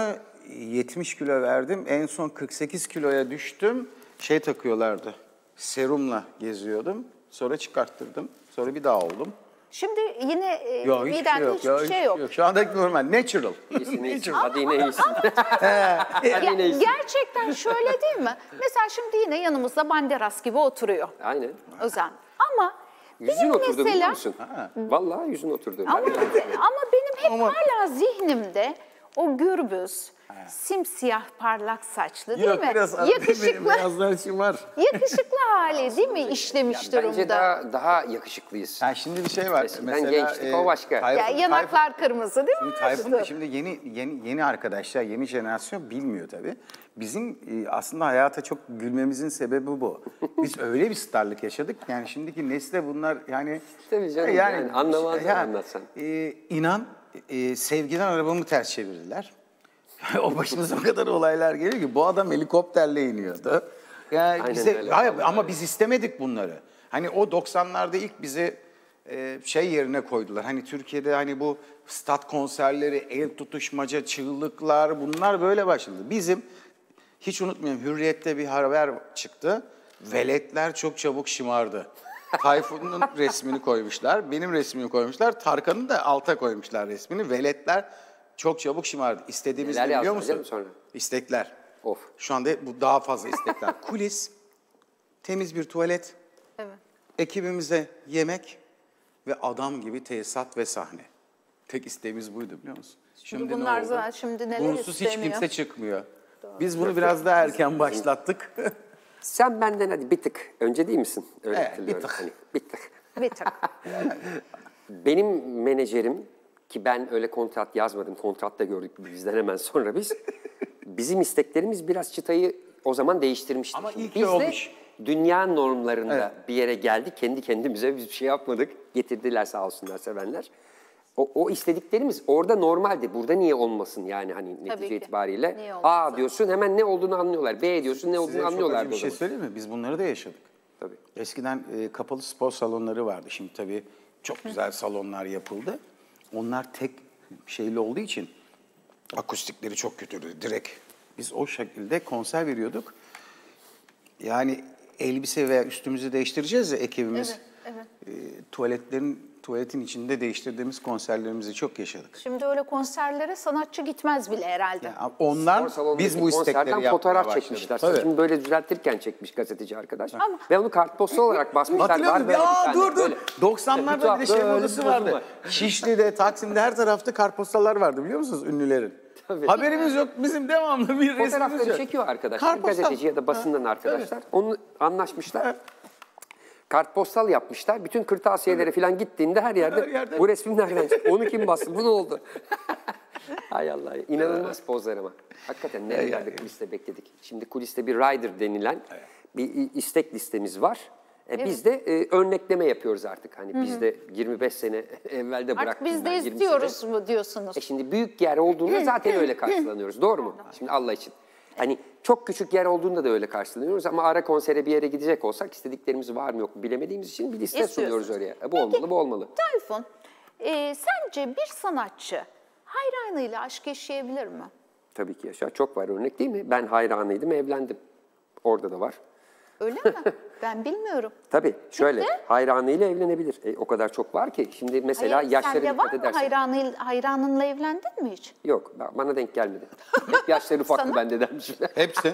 yetmiş kilo verdim. En son kırk sekiz kiloya düştüm. Şey takıyorlardı. Serumla geziyordum. Sonra çıkarttırdım. Sonra bir daha oldum. Şimdi yine e, Yok hiçbir şey midende yok. hiçbir Ya, şey hiçbir yok. Şu andaki normal. Natural. İyisin, iyisin. Natural. Hadi yine iyisin. Hadi Ya, yine iyisin. gerçekten şöyle değil mi? Mesela şimdi yine yanımızda Banderas gibi oturuyor Aynen. Özen. Ama Yüzün benim oturdu biliyor mesela musun? Vallahi yüzün oturdu. ama, ama benim hep hala zihnimde o gürbüz, simsiyah parlak saçlı değil Yok mi? biraz Yakışıklı, beyazlar için var. yakışıklı hali değil mi işlemiş durumda? Bence daha, daha yakışıklıyız. Ha, şimdi bir şey var. Eskiden gençtik, o başka. Tayfun- Ya yanaklar kırmızı değil mi? Şimdi Tayfun da şimdi yeni yeni yeni arkadaşlar, yeni jenerasyon bilmiyor tabii. Bizim e, aslında hayata çok gülmemizin sebebi bu. Biz öyle bir starlık yaşadık. Yani şimdiki nesle bunlar yani Tabii canım, yani anlamazlar anlatsan. E, inan e, sevgiden arabamı ters çevirdiler. O başımıza o kadar olaylar geliyor ki bu adam helikopterle iniyordu. Yani Aynen bize, öyle. hayır, ama biz istemedik bunları. Hani o doksanlarda ilk bizi e, şey yerine koydular. Hani Türkiye'de hani bu stat konserleri, el tutuşmaca, çığlıklar bunlar böyle başladı. Bizim hiç unutmuyorum Hürriyet'te bir haber çıktı. Veletler çok çabuk şımardı. Tayfun'un resmini koymuşlar, benim resmimi koymuşlar, Tarkan'ın da alta koymuşlar resmini. Veletler çok çabuk şımardı. İstediğimiz Neler ne biliyor yazdılar musun? canım sonra? İstekler. Of. Şu anda bu daha fazla istekler. Kulis, temiz bir tuvalet, Evet. ekibimize yemek ve adam gibi tesisat ve sahne. Tek isteğimiz buydu biliyor musun? Şimdi ne bunlar oldu? zaten şimdi neler Bunsuz hiç istemiyor. kimse çıkmıyor. Biz bunu biraz daha erken başlattık. Sen benden hadi bir tık önce değil misin? Öyle Evet, hatırlıyorum. bir tık. Hani, bir tık. Bir tık. Benim menajerim ki ben öyle kontrat yazmadım. Kontrat da gördük bizden hemen sonra biz. Bizim isteklerimiz biraz çıtayı o zaman değiştirmişti. Ama Şimdi iyi ki biz de olmuş. dünya normlarında Evet. bir yere geldik. Kendi kendimize biz bir şey yapmadık. Getirdiler sağ olsunlar sevenler. O, o istediklerimiz orada normaldi. Burada niye olmasın yani hani netice ki. itibariyle. Niye A olmasın? diyorsun hemen ne olduğunu anlıyorlar. B diyorsun ne olduğunu Size çok anlıyorlar. acı bir şey söyleyeyim mi? Biz bunları da yaşadık. Tabii. Eskiden e, kapalı spor salonları vardı. Şimdi tabii çok güzel salonlar yapıldı. Onlar tek şeyli olduğu için akustikleri çok kötüydü direkt. Biz o şekilde konser veriyorduk. Yani elbise veya üstümüzü değiştireceğiz ya ekibimiz. Evet, evet. E, tuvaletlerin tuvaletin içinde değiştirdiğimiz konserlerimizi çok yaşadık. Şimdi öyle konserlere sanatçı gitmez bile herhalde. Yani onlar Spor salonundaki biz bu istekleri konserden yapmaya fotoğraf başladık. çekmişler. Tabii. Saçımı böyle düzeltirken çekmiş gazeteci arkadaş. Ve onu kartpostal olarak basmışlar. Hatırlıyor Var musun? böyle bir Ya tane, dur dur. böyle. doksanlarda bir de şey Böyle modası bir vardı. bozum var. Şişli'de, Taksim'de her tarafta kartpostallar vardı biliyor musunuz ünlülerin? Tabii. Haberimiz yok. Bizim devamlı bir resmimiz Fotoğrafları yok. çekiyor arkadaşlar. Kartpostal. Gazeteci ya da basından arkadaşlar. Onu anlaşmışlar. Kartpostal yapmışlar. Bütün kırtasiyelere falan gittiğinde her yerde, Her yerde. bu resmin nereden çıktı? Onu kim bastı? Bu ne oldu? Hay Allah. İnanılmaz pozlar ama. Hakikaten nerelerde kuliste bekledik. Şimdi kuliste bir rider denilen bir istek listemiz var. E, Biz de e, örnekleme yapıyoruz artık. Hani biz de yirmi beş sene evvelde bıraktım. Artık biz de ben, yirmi istiyoruz sene. mu diyorsunuz? E şimdi büyük yer olduğunda zaten öyle karşılanıyoruz. Doğru mu? Şimdi Allah için. Hani çok küçük yer olduğunda da öyle karşılanıyoruz ama ara konsere bir yere gidecek olsak istediklerimiz var mı yok mu bilemediğimiz için bir liste İstiyorsunuz. sunuyoruz oraya. E, bu olmalı, bu olmalı. Tayfun, e, sence bir sanatçı hayranıyla aşk yaşayabilir mi? Tabii ki yaşar. Çok var örnek değil mi? Ben hayranıydım, evlendim. Orada da var. Öyle mi? Ben bilmiyorum. Tabii şöyle Kimde? hayranıyla evlenebilir. E, o kadar çok var ki. Şimdi mesela Hayır, yaşlara sende var dikkat mı edersen. hayranı, hayranınla evlendin mi hiç? Yok bana denk gelmedi. Hep yaşları ufaklı Sana? bende dermişim. Hepsi.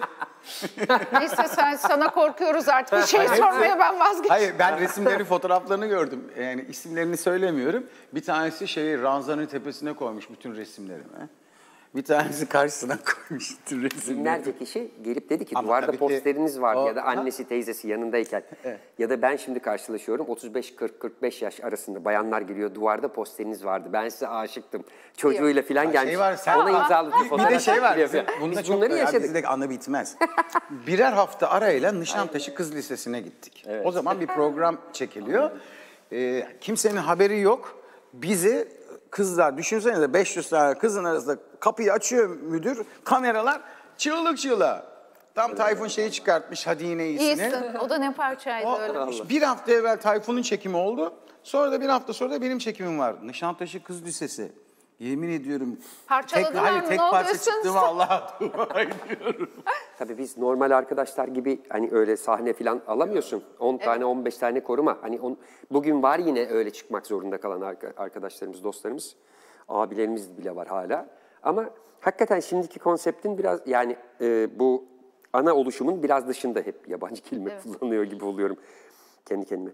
Neyse sen, sana korkuyoruz artık. Bir şey sormaya ben vazgeçtim. Hayır ben resimlerini, fotoğraflarını gördüm. Yani isimlerini söylemiyorum. Bir tanesi şeyi ranzanın tepesine koymuş bütün resimlerimi. Bir tanesi karşısına koymuş bütün resimleri. Binlerce kişi gelip dedi ki Ama duvarda tabii ki posteriniz var o- ya da annesi teyzesi yanındayken ya da ben şimdi karşılaşıyorum otuz beş kırk kırk beş yaş arasında bayanlar geliyor duvarda posteriniz vardı ben size aşıktım çocuğuyla falan Ya gelmiş şey var, sen- ona imzalı bir Bir fotoğraf de şey var, çekiliyor bizim, falan. bunda Biz çok bunları ya yaşadık. bizde anı bitmez. Birer hafta arayla Nişantaşı Kız Lisesi'ne gittik. O zaman bir program çekiliyor. Ee, kimsenin haberi yok. Bizi kızlar, düşünsenize beş yüz tane kızın arasında kapıyı açıyor müdür, kameralar çığlık çığlığa. Tam Tayfun şeyi çıkartmış, hadi yine iyisini. İyisin. O da ne parçaydı O, öyle. bir hafta evvel Tayfun'un çekimi oldu. Sonra da bir hafta sonra da benim çekimim var. Nişantaşı Kız Lisesi. Yemin ediyorum. Parçaladılar tek, hayır, mı? tek Ne parça oluyorsunuz? çıktığımı Allah'a dua ediyorum. Tabii biz normal arkadaşlar gibi hani öyle sahne falan alamıyorsun. on tane on beş tane koruma. Hani on, bugün var yine öyle çıkmak zorunda kalan arka- arkadaşlarımız, dostlarımız. Abilerimiz bile var hala. Ama hakikaten şimdiki konseptin biraz yani e, bu ana oluşumun biraz dışında hep yabancı kelime kullanıyor gibi oluyorum kendi kendime.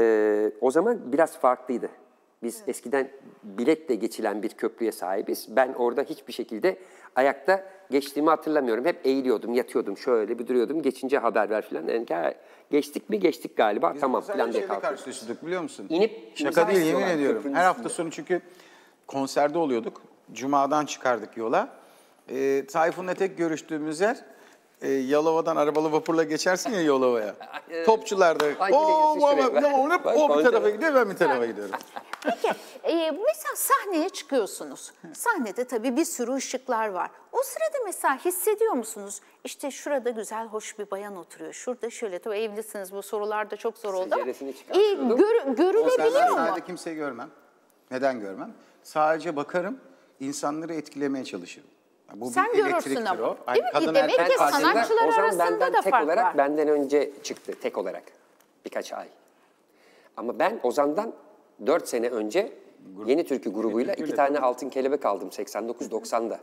E, o zaman biraz farklıydı. Biz evet. eskiden biletle geçilen bir köprüye sahibiz. Ben orada hiçbir şekilde ayakta geçtiğimi hatırlamıyorum. Hep eğiliyordum, yatıyordum, şöyle bir duruyordum. Geçince haber ver falan. Yani, geçtik mi geçtik galiba. Biz tamam falan diye şeyle karşılaştık biliyor musun? İnip şaka değil yemin ediyorum. köprünün Her hafta üstünde. sonu çünkü konserde oluyorduk. Cuma'dan çıkardık yola. Ee, Tayfun'la tek görüştüğümüz yer e, Yalova'dan arabalı vapurla geçersin ya Yalova'ya. Topçularda. Ay, Oo, bir de yüzü şuraya. o, o, Bak, o bir konser- tarafa gidiyor, ben bir tarafa gidiyorum. Peki e, mesela sahneye çıkıyorsunuz. Sahnede tabii bir sürü ışıklar var. O sırada mesela hissediyor musunuz? İşte şurada güzel, hoş bir bayan oturuyor. Şurada şöyle, tabii evlisiniz, bu sorular da çok zor oldu ama Seceresini e, çıkartıyordum. gör, görülebiliyor Konserden mu? sahnede kimseyi görmem. Neden görmem? Sadece bakarım, insanları etkilemeye çalışırım. Bu Sen bir görürsün elektriktir ama. o. Değil mi? kadın Demek erkek ki farkında- sanatçılar Ozan arasında benden da tek fark olarak var. benden önce çıktı tek olarak. Birkaç ay. Ama ben Ozan'dan dört sene önce Yeni Türkü grubuyla iki tane altın kelebek aldım seksen dokuz doksanda.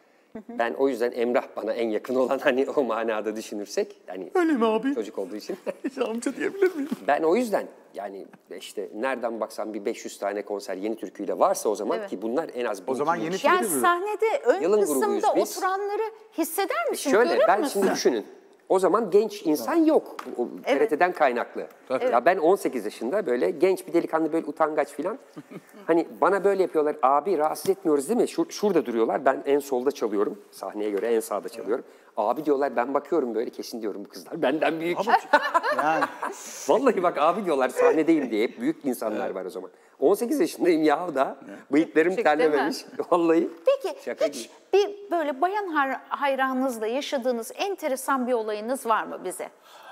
Ben o yüzden Emrah bana en yakın olan hani o manada düşünürsek. Hani Öyle mi abi? çocuk olduğu için. Amca diyebilir miyim? Ben o yüzden yani işte nereden baksan bir beş yüz tane konser Yeni Türkü'yle varsa o zaman Evet. ki bunlar en az O zaman bin Yeni kişi. Yani Türkü sahnede ön Yılın grubuyuz kısımda biz. oturanları hisseder misin? Şöyle Görür ben müsün? şimdi düşünün. O zaman genç insan yok. O Evet. T R T'den kaynaklı. Ya ben on sekiz yaşında böyle genç bir delikanlı böyle utangaç filan. Hani bana böyle yapıyorlar. Abi rahatsız etmiyoruz değil mi? Şur- şurada duruyorlar. Ben en solda çalıyorum. Sahneye göre en sağda çalıyorum. Abi diyorlar ben bakıyorum böyle kesin diyorum bu kızlar. Benden büyük. Yani Vallahi bak abi diyorlar sahnedeyim diye. Hep büyük insanlar var o zaman. on sekiz yaşındayım ya da. Bıyıklarım Küçük değil mi? terlememiş. Vallahi. Peki Şaka hiç gibi. bir böyle bayan har- hayranınızla yaşadığınız enteresan bir olayınız var mı bize?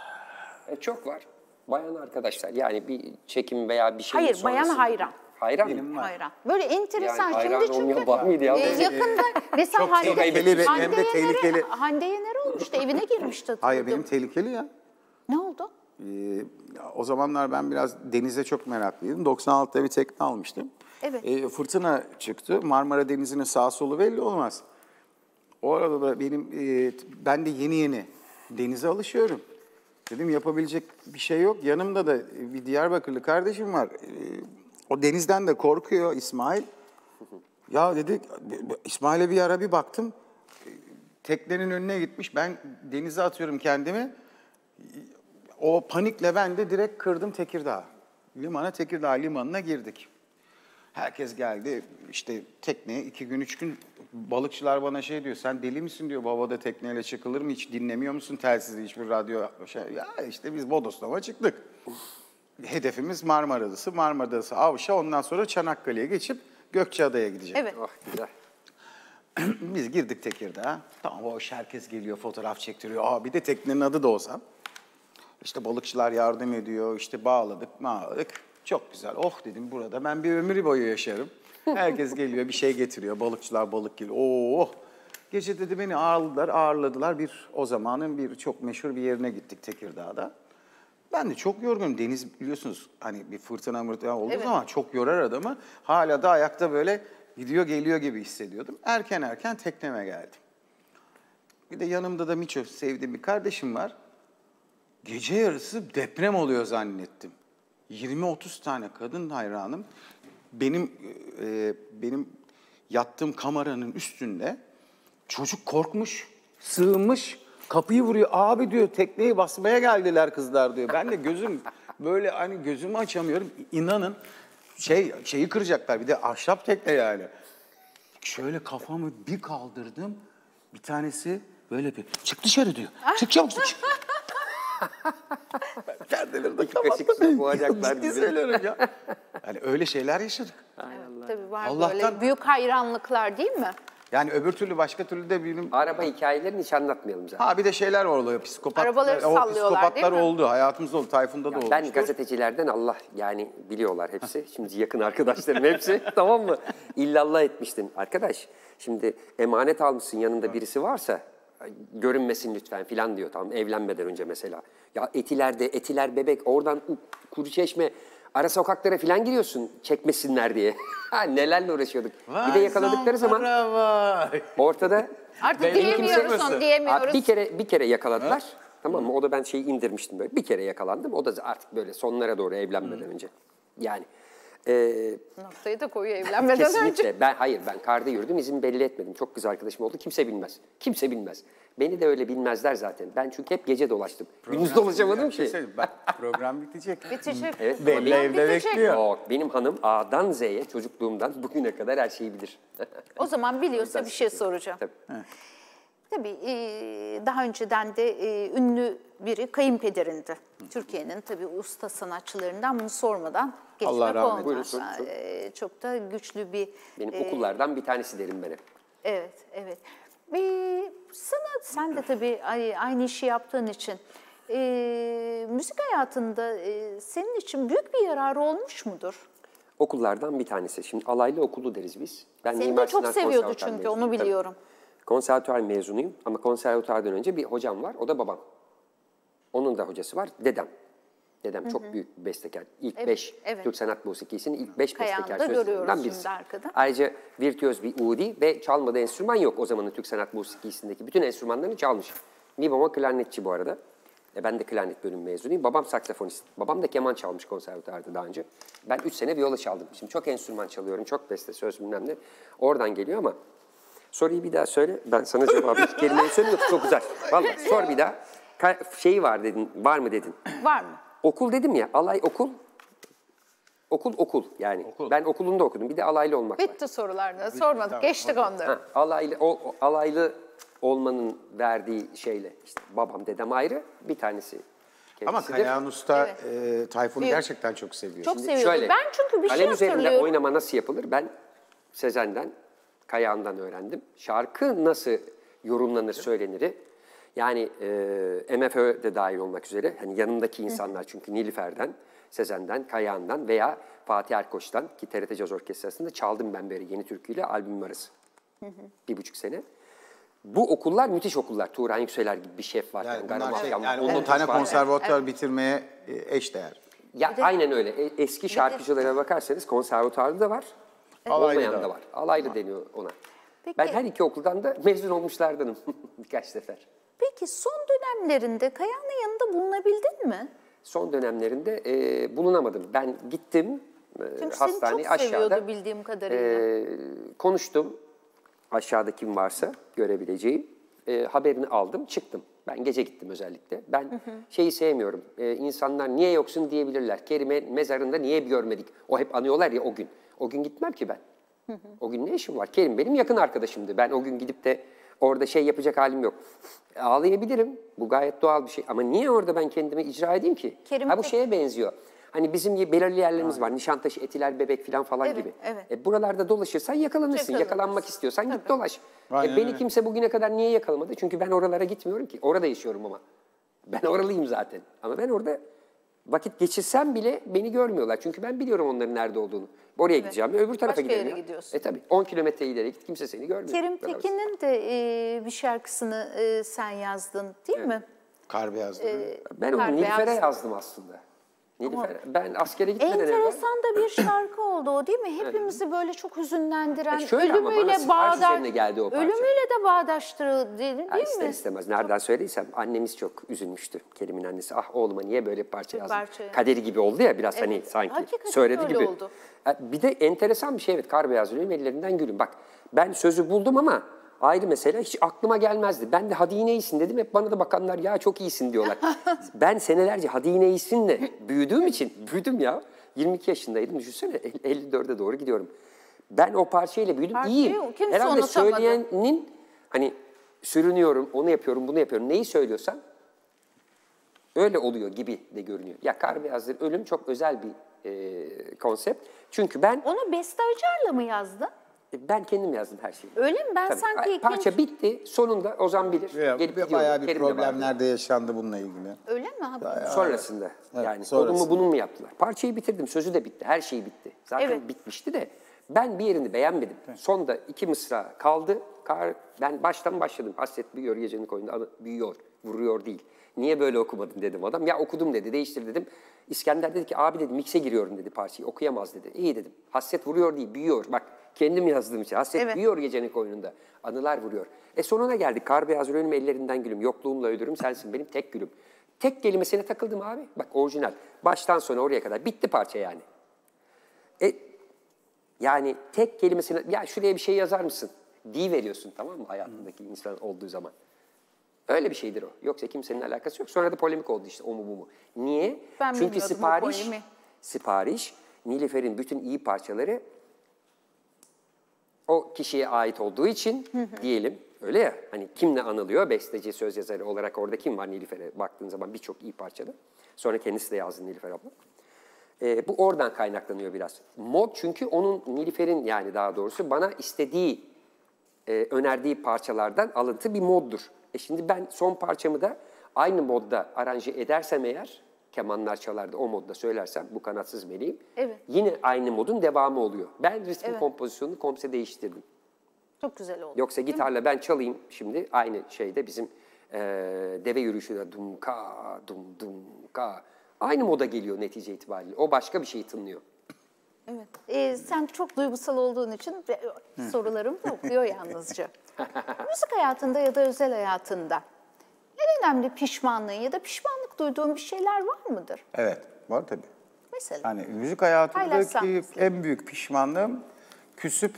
E, çok var. Bayan arkadaşlar yani bir çekim veya bir şey Hayır, bayan sonrasında- hayran. Hayran mı? Benim var. Hayran. Böyle enteresan. Yani hayran Şimdi çünkü olmayan var mıydı ya? e, yakında mesela Çok Hande, tehlikeli ve- Hande, hem de Yener'e- tehlikeli. Hande Yener olmuştu. Evine girmişti. hayır hatırladım. benim tehlikeli ya. Ne oldu? Ee, o zamanlar ben biraz denize çok meraklıydım. doksan altıda bir tekne almıştım. Evet. Ee, fırtına çıktı. Marmara Denizi'nin sağ solu belli olmaz. O arada da benim, e, ben de yeni yeni denize alışıyorum. Dedim yapabilecek bir şey yok. Yanımda da bir Diyarbakırlı kardeşim var. Ee, o denizden de korkuyor İsmail. Ya dedik, İsmail'e bir ara bir baktım. Teknenin önüne gitmiş. Ben denize atıyorum kendimi. O panikle ben de direkt kırdım Tekirdağ. Limana, Tekirdağ limanına girdik. Herkes geldi. İşte tekneye iki gün, üç gün balıkçılar bana şey diyor. Sen deli misin diyor. Babada tekneyle çıkılır mı? Hiç dinlemiyor musun telsizde hiçbir radyo şey? Ya işte biz Bodoslama çıktık. Hedefimiz Marmara Adası. Marmara Adası, Avşa. Ondan sonra Çanakkale'ye geçip Gökçeada'ya gidecek. Evet. Oh güzel. Biz girdik Tekirdağ'a. Tamam hoş, herkes geliyor, fotoğraf çektiriyor. Aa, bir de teknenin adı da Ozan. İşte balıkçılar yardım ediyor. İşte bağladık, bağladık. Çok güzel. Oh dedim, burada ben bir ömür boyu yaşarım. Herkes geliyor, bir şey getiriyor. Balıkçılar balık geliyor. Oh! Gece dedi beni ağırladılar, ağırladılar. Bir o zamanın bir çok meşhur bir yerine gittik Tekirdağ'da. Ben de çok yorgunum. Deniz biliyorsunuz hani bir fırtına mırtına olduğu Evet. zaman çok yorar adamı. Hala da ayakta böyle gidiyor geliyor gibi hissediyordum. Erken erken tekneme geldim. Bir de yanımda da Miço, sevdiğim bir kardeşim var. Gece yarısı deprem oluyor zannettim. yirmi otuz tane kadın hayranım. Benim e, benim yattığım kameranın üstünde çocuk korkmuş, sığınmış, kapıyı vuruyor. Abi diyor tekneyi basmaya geldiler kızlar diyor. Ben de gözüm böyle hani gözümü açamıyorum. İnanın şey şeyi kıracaklar. Bir de ahşap tekne yani. Şöyle kafamı bir kaldırdım. Bir tanesi böyle bir çık dışarı diyor. Çık çabuk çık. Kendileri de İki kaşık su boğacaklar Ciddi bizi. söylüyorum ya. Yani öyle şeyler yaşadık. Tabii var Allah'tan- böyle büyük hayranlıklar değil mi? Yani öbür türlü başka türlü de benim... Araba hikayelerini hiç anlatmayalım zaten. Ha bir de şeyler oluyor. Psikopat, Arabaları o sallıyorlar, psikopatlar değil mi? oldu. Hayatımızda oldu. Tayfun'da da Ya oldu. ben gazetecilerden Allah yani biliyorlar hepsi. Şimdi yakın arkadaşlarım hepsi tamam mı? İllallah etmiştin. Arkadaş şimdi emanet almışsın yanında birisi varsa görünmesin lütfen filan diyor tamam evlenmeden önce mesela. Ya Etiler'de Etiler Bebek oradan Kuruçeşme ara sokaklara filan giriyorsun çekmesinler diye. Nelerle uğraşıyorduk. Bir de yakaladıkları zaman ortada Artık Belli diyemiyoruz kimse onu, Abi diyemiyoruz. bir kere bir kere yakaladılar. Tamam mı? O da ben şeyi indirmiştim böyle. Bir kere yakalandım. O da artık böyle sonlara doğru evlenmeden önce. Yani e, Noktayı da koyuyor evlenmeden kesinlikle. önce. Ben hayır ben karda yürüdüm. İzin belli etmedim. Çok kız arkadaşım oldu. Kimse bilmez. Kimse bilmez. Beni de öyle bilmezler zaten. Ben çünkü hep gece dolaştım. Gündüz dolaşamadım Bir şey ki. söyleyeyim, bak program bitecek. Bitecek. Evet, Program belli evde bitecek. bekliyor. Yok, benim hanım A'dan Z'ye çocukluğumdan bugüne kadar her şeyi bilir. O zaman biliyorsa bir şey soracağım. Tabii. Tabii e, daha önceden de e, ünlü biri kayınpederindi. Türkiye'nin tabii usta sanatçılarından bunu sormadan geçmek Allah rahmet olmaz. Buyurun, sorun, sorun. E, çok da güçlü bir... Benim e, okullardan bir tanesi derim ben hep. Evet, evet. Ve sana, sen de tabii ay- aynı işi yaptığın için e, müzik hayatında e, senin için büyük bir yararı olmuş mudur? Okullardan bir tanesi. Şimdi alaylı okulu deriz biz. Ben Seni de Mimar çok Sinan seviyordu Konservatuar çünkü, mezunuyum. onu Tabii. biliyorum. Konservatuar mezunuyum ama konservatuardan önce bir hocam var, o da babam. Onun da hocası var, dedem. Dedem çok büyük bir bestekar. İlk Evet, beş evet. Türk Sanat Musikisi'nin ilk beş Kayağını bestekar da sözlerinden görüyoruz birisi. şimdi arkada. Ayrıca virtüöz bir udi ve çalmadığı enstrüman yok o zamanın Türk Sanat Musikisi'ndeki. Bütün enstrümanlarını çalmış. Mi baba klarnetçi bu arada. E ben de klarnet bölüm mezunuyum. Babam saksafonist. Babam da keman çalmış konservatuarda daha önce. Ben üç sene viola çaldım. Şimdi çok enstrüman çalıyorum, çok beste, söz bilmem ne. Oradan geliyor ama soruyu bir daha söyle. Ben sana cevabı iki kelimeyi söyleyeyim yoksa çok uzar. Vallahi sor bir daha. Ka- şeyi var dedin, var mı dedin. Var mı? Okul dedim ya, alay okul. Okul okul yani. Okul. Ben okulunda okudum. Bir de alaylı olmak var. Bitti sorularını sormadık, geçtik onları. Ha, alaylı, o, o- alaylı olmanın verdiği şeyle işte babam, dedem ayrı bir tanesi Ama kendisidir. Kayahan Usta Evet. e, Tayfun'u Büyük. gerçekten çok seviyor. Çok Şimdi seviyordu. şöyle, Ben çünkü bir şey kalem üzerinde hatırlıyorum. oynama nasıl yapılır? Ben Sezen'den, Kayağan'dan öğrendim. Şarkı nasıl yorumlanır, söylenir? Yani e, M F Ö de dahil olmak üzere, hani yanımdaki insanlar çünkü Nilüfer'den, Sezen'den, Kayağan'dan veya Fatih Erkoç'tan ki T R T Caz Orkestrası'nda çaldım ben böyle yeni türküyle albüm arası. Bir buçuk sene. Bu okullar müthiş okullar. Turan Yükseler gibi bir şef var. Yani Tangara bunlar şey, Mafyam var, yani Onur on tane Tuş var. konservatuvar bitirmeye e, eşdeğer. Ya aynen öyle. E- Eski şarkıcılara bakarsanız konservatuarda da var, Alaylı olmayan da da var. var. Alaylı deniyor ona. Peki. Ben her iki okuldan da mezun olmuşlardanım birkaç sefer. Peki son dönemlerinde Kayağan'ın yanında bulunabildin mi? Son dönemlerinde e, bulunamadım. Ben gittim e, Çünkü seni hastaneye çok seviyordu aşağıda bildiğim kadarıyla. e, konuştum. Aşağıda kim varsa görebileceğim. E, haberini aldım, çıktım. Ben gece gittim özellikle. Ben şeyi sevmiyorum. E, insanlar niye yoksun diyebilirler. Kerime mezarında niye görmedik? O hep anıyorlar ya o gün. O gün gitmem ki ben. O gün ne işim var? Kerim benim yakın arkadaşımdı. Ben o gün gidip de orada şey yapacak halim yok. E, ağlayabilirim. Bu gayet doğal bir şey. Ama niye orada ben kendimi icra edeyim ki? Kerim ha bu tek- şeye benziyor. Hani bizim gibi belirli yerlerimiz var. Nişantaşı, Etiler, Bebek falan falan Evet, gibi. evet. E, buralarda dolaşırsan yakalanırsın. Yakalanırsın. Yakalanmak istiyorsan git dolaş. Aynen E, beni öyle. kimse bugüne kadar niye yakalamadı? Çünkü ben oralara gitmiyorum ki. Orada yaşıyorum ama. Ben oralıyım zaten. Ama ben orada vakit geçirsem bile beni görmüyorlar. Çünkü ben biliyorum onların nerede olduğunu. Oraya gideceğim. Öbür tarafa Başka giderim yere ya. gidiyorsun. E tabii on kilometre ileri git kimse seni görmüyor. Kerim Bu kadar basit. Tekin'in de e, bir şarkısını e, sen yazdın değil mi? Kar beyazlı. Ben onu Kar Nilüfer'e beyaz. yazdım aslında. Nilüfer, ben askere gitmeden evvel... Enteresan da bir şarkı oldu o değil mi? Hepimizi böyle çok hüzünlendiren, E şöyle ama bana ölümüyle sipariş bağdaş, üzerine geldi o parça. ölümüyle de bağdaştırıldı değil, Ya değil ister mi? istemez. Nereden söylediysem annemiz çok üzülmüştü. Kerim'in annesi. Ah oğluma niye böyle bir parça Bir yazdın? parça. Kaderi gibi oldu ya biraz hani Evet, sanki. hakikaten Söyledi öyle gibi. oldu. Ha, bir de enteresan bir şey evet. Kar beyaz ölüm ellerinden gülüm. Bak ben sözü buldum ama ayrı mesele hiç aklıma gelmezdi. Ben de hadi yine iyisin dedim. Hep bana da bakanlar ya çok iyisin diyorlar. Ben senelerce hadi yine iyisinle büyüdüğüm için büyüdüm ya. yirmi iki yaşındaydım. Düşünsene elli dörde doğru gidiyorum. Ben o parçayla büyüdüm. Parçayı İyiyim. kimse Herhalde unutamadı. söyleyenin hani sürünüyorum, onu yapıyorum, bunu yapıyorum. Neyi söylüyorsan öyle oluyor gibi de görünüyor. Ya Kar Beyaz'dır ölüm çok özel bir e, konsept. Çünkü ben Onu Beste Acar'la mı yazdın? Ben kendim yazdım her şeyi. Öyle mi? Ben Tabii. sanki ikinci- Parça bitti. Sonunda Ozan bilir. Ya, Gelip gidiyordu. bayağı bir Kerim de vardı. problemler de yaşandı bununla ilgili. Öyle mi abi? Sonrasında Evet, yani sonrasında. onu mu bunu mu yaptılar? Parçayı bitirdim, sözü de bitti, her şey bitti. Zaten Evet. bitmişti de ben bir yerini beğenmedim. Sonda iki mısra kaldı. Kar, ben baştan başladım. Hasret büyüyor gecenin koyunda, adı büyüyor, vuruyor değil. Niye böyle okumadın dedim adam. Ya okudum dedi, değiştir dedim. İskender dedi ki abi dedi mikse giriyorum dedi parçayı, okuyamaz dedi. İyi dedim. Hasret vuruyor değil, büyüyor. Bak kendim yazdığım için. Hasret Evet. büyüyor gecenin koynunda. Anılar vuruyor. E sonuna geldik. Kar beyaz ölüm ellerinden gülüm. Yokluğumla ölürüm sensin benim tek gülüm. Tek kelimesine takıldım abi. Bak orijinal. Baştan sona oraya kadar. Bitti parça yani. E, yani tek kelimesine, ya şuraya bir şey yazar mısın? Di veriyorsun tamam mı hayatındaki insan olduğu zaman. Öyle bir şeydir o. Yoksa kimsenin alakası yok. Sonra da polemik oldu işte o mu bu mu. Niye? Ben Çünkü bilmiyordum o sipariş, polemi. sipariş, Nilüfer'in bütün iyi parçaları o kişiye ait olduğu için diyelim öyle ya hani kimle anılıyor besteci söz yazarı olarak orada kim var Nilüfer'e baktığın zaman birçok iyi parçada. Sonra kendisi de yazdı Nilüfer abla. Ee, bu oradan kaynaklanıyor biraz. Mod çünkü onun Nilüfer'in yani daha doğrusu bana istediği e, önerdiği parçalardan alıntı bir moddur. E şimdi ben son parçamı da aynı modda aranje edersem eğer kemanlar çalar da o modda söylersem bu kanatsız meleğim. Evet. Yine aynı modun devamı oluyor. Ben ritmi Evet. kompozisyonunu komple değiştirdim. Çok güzel oldu. Yoksa gitarla ben çalayım şimdi aynı şeyde bizim e, deve yürüyüşü de dum ka dum dum ka aynı moda geliyor netice itibariyle. O başka bir şeyi tınlıyor. Evet. Ee, sen çok duygusal olduğun için de- sorularım da okuyor yalnızca. Müzik hayatında ya da özel hayatında en önemli pişmanlığın ya da pişmanlık duyduğun bir şeyler var mıdır? Evet, var tabii. Mesela. Yani müzik hayatındaki Paylaşsam. en büyük pişmanlığım küsüp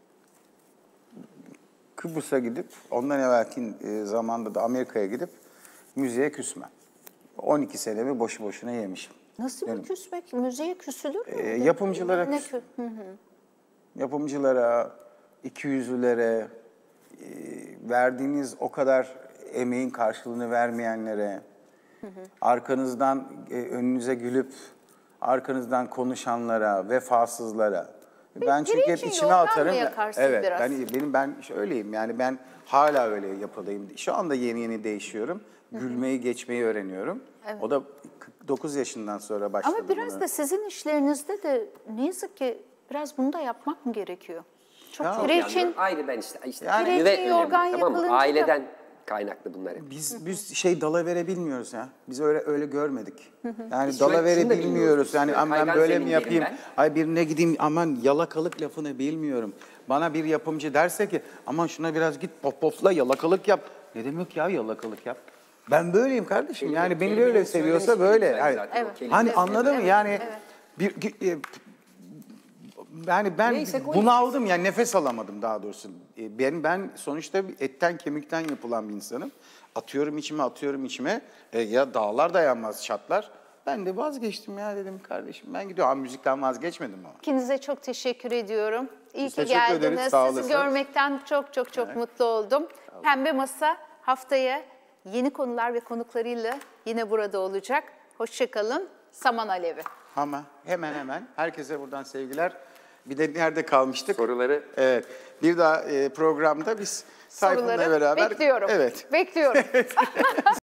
Kıbrıs'a gidip ondan evvelki e, zamanda da Amerika'ya gidip müziğe küsmem. on iki senemi boşu boşuna yemişim. Nasıl bir küsmek? Müziğe küsülür mü? Ee, yapımcılara Ne küs- kü- Hı hı. Yapımcılara, ikiyüzlülere, e, verdiğiniz o kadar emeğin karşılığını vermeyenlere, arkanızdan e, önünüze gülüp arkanızdan konuşanlara, vefasızlara. Ben çünkü hep pirinçin içime yorgan atarım. mı ya- yakarsın Evet, biraz? yani benim ben öyleyim. Yani ben hala öyle yapıdayım. Şu anda yeni yeni değişiyorum. Gülmeyi, geçmeyi öğreniyorum. O da kırk dokuz yaşından sonra başladı. Ama biraz bunu. da sizin işlerinizde de ne yazık ki biraz bunu da yapmak mı gerekiyor? Çok Ya- pirinçin Yani ayrı ben işte. işte Yani- güve Pirinçin önemli, yorgan tamam mı? yakılınca da- Aileden kaynaklı bunlar hep. Biz biz şey dalavere bilmiyoruz ya. Biz öyle öyle görmedik. Yani Biz şöyle- dalavere şunu da bilmiyoruz. bilmiyoruz. Yani Böyle aman ben kaygan böyle mi zemin derim yapayım? Ay birine gideyim aman yalakalık lafını bilmiyorum. Bana bir yapımcı derse ki aman şuna biraz git pop popla yalakalık yap. Ne demek ya yalakalık yap? Ben böyleyim kardeşim. Kelime- Yani beni kelimenin böyle seviyorsa söylemiş böyle. güzel Yani, zaten o Evet. kelime. hani Evet, anladın mı? evet, Yani evet. bir e, yani ben Neyse, koy. bunaldım yani nefes alamadım daha doğrusu. E, Ben ben sonuçta etten kemikten yapılan bir insanım. Atıyorum içime atıyorum içime. E, ya dağlar dayanmaz çatlar. Ben de vazgeçtim ya dedim kardeşim. Ben gidiyorum. Ama müzikten vazgeçmedim ama. ikinize çok teşekkür ediyorum. İyi Biz ki teşekkür ederiz, geldiniz. sağ Sizi olasın. görmekten çok çok çok mutlu oldum. Pembe Masa haftaya yeni konular ve konuklarıyla yine burada olacak. Hoşça kalın. Saman Alevi. Ama hemen hemen herkese buradan sevgiler. Bir de nerede kalmıştık? Soruları Evet. Bir daha e, programda biz Tayfun'la Soruları beraber bekliyorum. Evet. Bekliyorum.